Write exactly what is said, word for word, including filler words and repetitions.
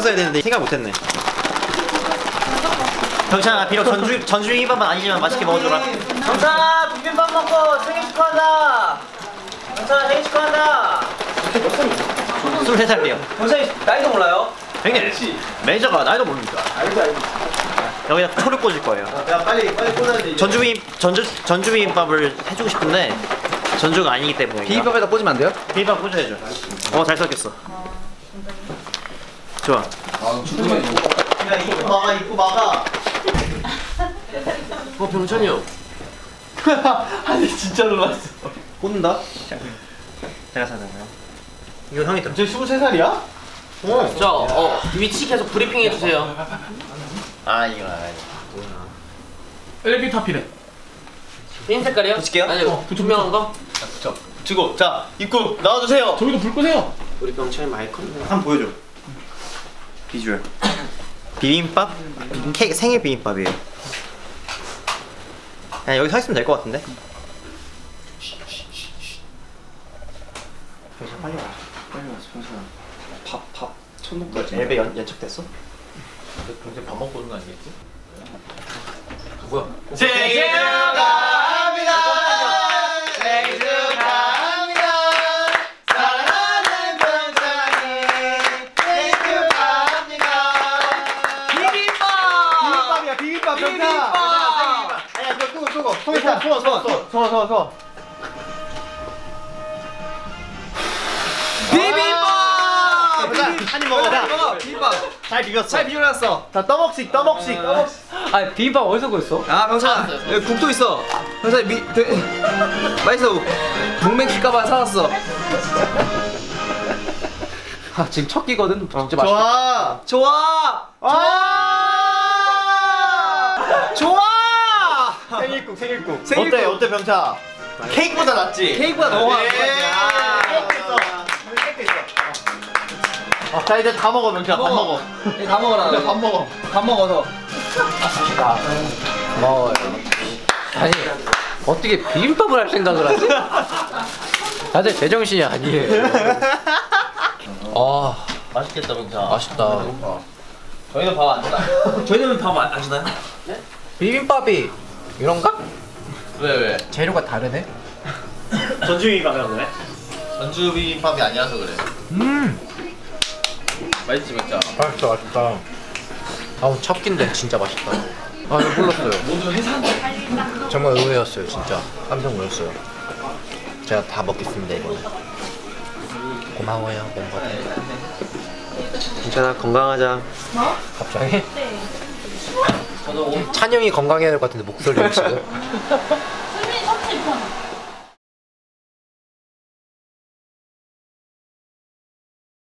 써야 되는데 생각 못했네. 경찬아 비록 전주 전주 비빔밥은 아니지만 맛있게 먹어줘라. 경찬아 비빔밥 먹고 생일 축하한다. 경찬아 생일 축하한다. 스물세 살이요. 경찬이 나이도 몰라요? 형님 매니저가 나이도 모릅니까? 알죠 알죠. 여기다 초를 꽂을 거예요. 야 빨리 빨리 꽂아야 돼. 전주 비빔 전주 전주 비빔밥을 해주고 싶은데 전주가 아니기 때문에. 비빔밥에다 꽂으면 안 돼요? 비빔밥 꽂아야죠. 어 잘 섞였어. 좋아. 아 죽으면 야 입구 막아 입구 막아. 어 병찬이 형. 아니 진짜 놀랐어. 꽂는다. 제가 사잖아요. 이거 형이 들어. 저 스물세 살이야? 어. 저 어, 위치 계속 브리핑 해주세요. 아 이거 알아요. 엘리베이터 앞이래. 흰 색깔이요? 붙일게요? 아니 어, 투명한 거? 자 붙여. 붙이고 자 입구 나와주세요. 저기도 불 끄세요. 우리 병찬이 마이크. 한번 보여줘. 비주얼. 비빔밥 케이크 생일 비빔밥이에요. 그냥 여기 서 있으면 될 것 같은데. 병찬 빨리 와. 빨리 와서 병찬아. 밥밥 천둥까지. 앱에 연 연착됐어? 평소에 밥 먹고 오는 거 아니겠지? 뭐야? 생일 축하합니다. 생일 축하합니다. 사랑하는 병찬이 생일 축하합니다. 비빔밥! 비빔밥이야 비빔밥 병찬. 비빔밥! 아니야 이거 끄고 끄고 손에 손 손 손 손 손 손. 비빔밥! 한입 먹어. 자, 비빔밥. 잘 비볐어. 잘 비벼놨어. 자 떠먹식 떠먹식. 아 비빔밥 어디서 구했어? 아 병찬아 여기 국도 있어. 병찬이 미 되, 맛있어. 동맹 킬까봐 사왔어. 아 지금 첫 끼거든. 진짜 맛있다. 좋아. 좋아. 와. 좋아. 생일국 생일국. 생일국. 어때 어때 병차? 케이크보다 낫지? 케이크가 너무 예. 많아. 케이크 있어. 케이크 있어. 어, 자 이제 다 먹어 병차. 밥 먹어. 다 먹어라. 이제 밥 먹어. 밥 먹어서. 고마워요. 아니 어떻게 비빔밥을 할 생각을 하지? 다들 제정신이 아니에요. 아 맛있겠다 병차. 맛있다. 저희는 밥 안 주나요? 저희는 밥 안 주나요? 비빔밥이 이런가? 왜 왜? 재료가 다르네. 전주 비빔밥이라서 그래? 전주 비빔밥이 아니라서 그래. 음 맛있지 맥자. 맛있다 맛있다. 아우 첫 끼인데 진짜 맛있다. 아 이거 몰랐어요. 모두 해산. 정말 의외였어요 진짜. 깜짝 놀랐어요. 제가 다 먹겠습니다 이거는. 고마워요 멤버들. 괜찮아 건강하자. 갑자기? 찬영이 건강해야 될 것 같은데 목소리가 지금. 수민이 삼십 분.